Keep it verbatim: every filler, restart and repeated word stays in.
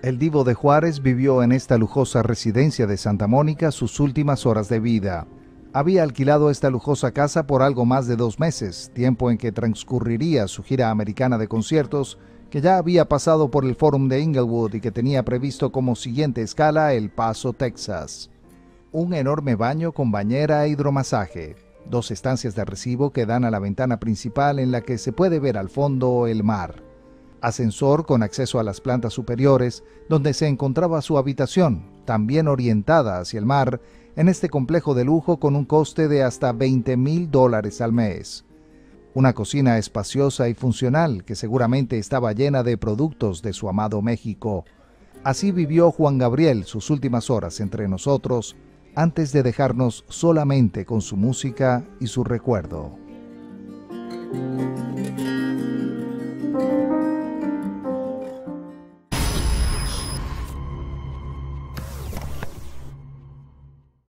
El Divo de Juárez vivió en esta lujosa residencia de Santa Mónica sus últimas horas de vida. Había alquilado esta lujosa casa por algo más de dos meses, tiempo en que transcurriría su gira americana de conciertos, que ya había pasado por el Forum de Inglewood y que tenía previsto como siguiente escala El Paso, Texas. Un enorme baño con bañera e hidromasaje, dos estancias de recibo que dan a la ventana principal en la que se puede ver al fondo el mar. Ascensor con acceso a las plantas superiores, donde se encontraba su habitación, también orientada hacia el mar, en este complejo de lujo con un coste de hasta veinte mil dólares al mes. Una cocina espaciosa y funcional que seguramente estaba llena de productos de su amado México. Así vivió Juan Gabriel sus últimas horas entre nosotros, antes de dejarnos solamente con su música y su recuerdo.